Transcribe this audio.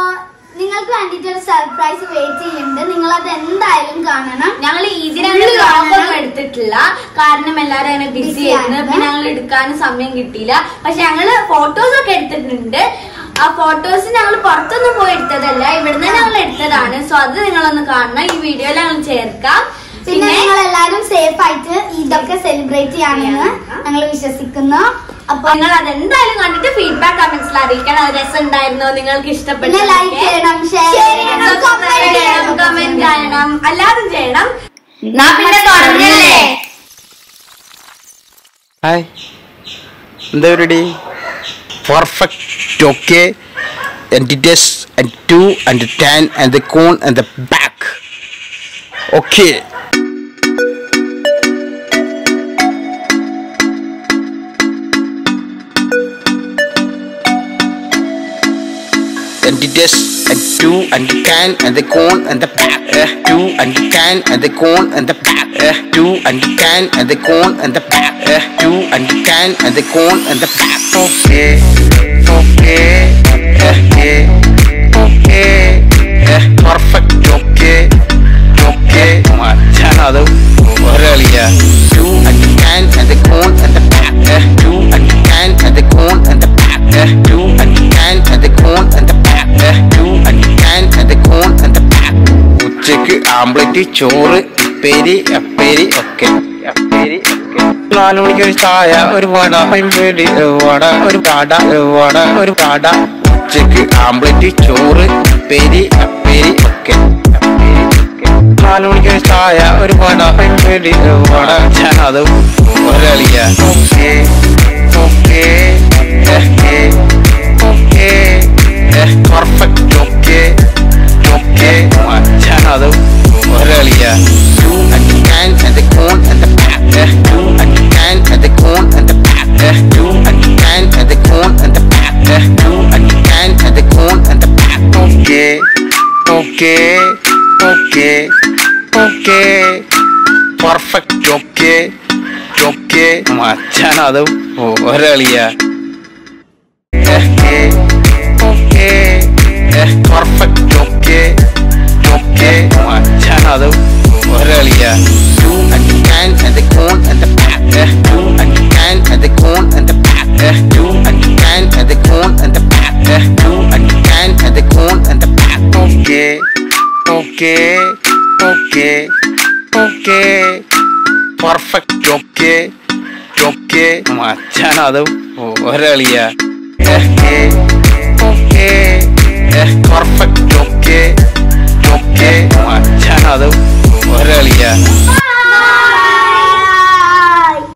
നിങ്ങൾക്ക് വേണ്ടിട്ടൊരു surprise wait ചെയ്യുന്നുണ്ട്. നിങ്ങൾ അത് എന്തായാലും കാണണം. ഞങ്ങൾ ഇതിനകത്ത് വ്ളോഗൊന്നും എടുത്തിട്ടില്ല, കാരണം എല്ലാരും അങ്ങനെ ബിസി ആയിരുന്നു. പിന്നെ ഞങ്ങൾ എടുക്കാനും സമയം കിട്ടിയില്ല. പക്ഷെ ഞങ്ങള് ഫോട്ടോസ് ഒക്കെ എടുത്തിട്ടുണ്ട്. ആ ഫോട്ടോസ് ഞങ്ങൾ പുറത്തൊന്നും പോയി എടുത്തതല്ല, ഇവിടുന്ന് ഞങ്ങൾ എടുത്തതാണ്. സോ അത് നിങ്ങളൊന്ന് കാണണം. ഈ വീഡിയോയിൽ ഞങ്ങൾ ചേർക്കാം. പിന്നെ നിങ്ങൾ എല്ലാരും സേഫ് ആയിട്ട് ഇതൊക്കെ സെലിബ്രേറ്റ് ചെയ്യാമെന്ന് ഞങ്ങൾ വിശ്വസിക്കുന്നു. അപ്പൊ നിങ്ങൾ അതെന്തായാലും കണ്ടിട്ട് ഫീഡ്ബാക്ക് കമന്റ്സിൽ അറിയിക്കണം. അത് രസം ഉണ്ടായിരുന്നോ, നിങ്ങൾക്ക് ഇഷ്ടപ്പെട്ടു, ലൈക്ക് ചെയ്യണം, ഷെയർ ചെയ്യണം, കമന്റ് ചെയ്യണം, എല്ലാതും ചെയ്യണം. ഹായ്, എന്താ പരിപാടി? Perfect, okay. Entities and 2 and 10 and the cone and the back. Okay. Entities and 2 and 10 and the cone and the back. 2 and 10 and the cone and the back. 2 and 10 and the cone and the back. 2 and 10 and the cone and the back. Okay. Okay. Okay. Okay. Perfect. Okay. Okay. Machanadu. Oraliya. 2 and 10 and the cone and the back. 2 and 10 and the cone and the back. 2 and 10 and the cone and the back. 2 and 10 and the cone and the back. ഉച്ചക്ക് ആംബ്ലറ്റ്, ചോറ്, പേരി, അപ്പേരി ഒക്കെ. 4 മണിക്ക് ഒരു ചായ, ഒരു വട, പേരി, വട, ഒരു കാട, വട, ഒരു കാട. ഉച്ചക്ക് ആംബ്ലറ്റ്, ചോറ്, പേരി, അപ്പേരി ഒക്കെ. 4 മണിക്ക് ഒരു ചായ, ഒരു വട, പേരി, വട. അത് ഒരളിയ. Okay okay okay okay perfect. Okay okay അത് ഒരളിയ. 2 and 10 and the cone and the back. 2 and 10 and the cone and the back. 2 and 10 and the cone and the back. 2 and 10 and the cone and the back. Okay okay okay okay perfect. Okay okay മച്ചാനത് ഒരളിയ. Okay okay perfect. Okay okay മച്ചാനത് ഒരളിയ. 2 and 10 and the cone and the back. 2 and 10 and the cone and the back. 2 and 10 and the cone and the back. 2 and 10 and the cone and the back. Okay okay okay okay perfect. Okay okay മച്ചാനത് ഒരളിയ. Okay okay perfect. Okay